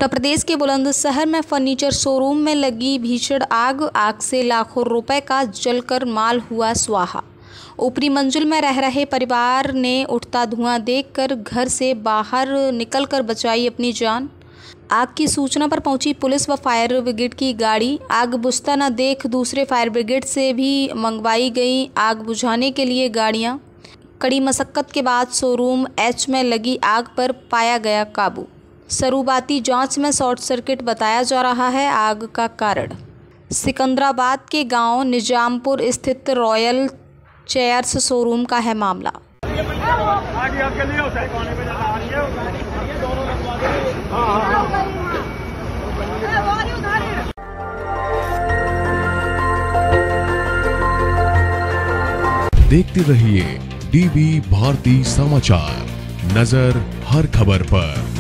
उत्तर प्रदेश के बुलंदशहर में furniture showroom में लगी भीषण आग से लाखों रुपए का जलकर माल हुआ स्वाहा। ऊपरी मंजिल में रह रहे परिवार ने उठता धुआं देखकर घर से बाहर निकलकर बचाई अपनी जान। आग की सूचना पर पहुंची पुलिस व फायर ब्रिगेड की गाड़ी। आग बुझता न देख दूसरे फायर ब्रिगेड से भी मंगवाई गई आग बुझाने के लिए गाड़ियां। कड़ी मशक्कत के बाद शोरूम एच में लगी आग पर पाया गया काबू। शुरुआती जांच में शॉर्ट सर्किट बताया जा रहा है आग का कारण। सिकंदराबाद के गांव निजामपुर स्थित रॉयल चेयर्स शोरूम का है मामला। देखते रहिए डीबी भारती समाचार, नजर हर खबर पर।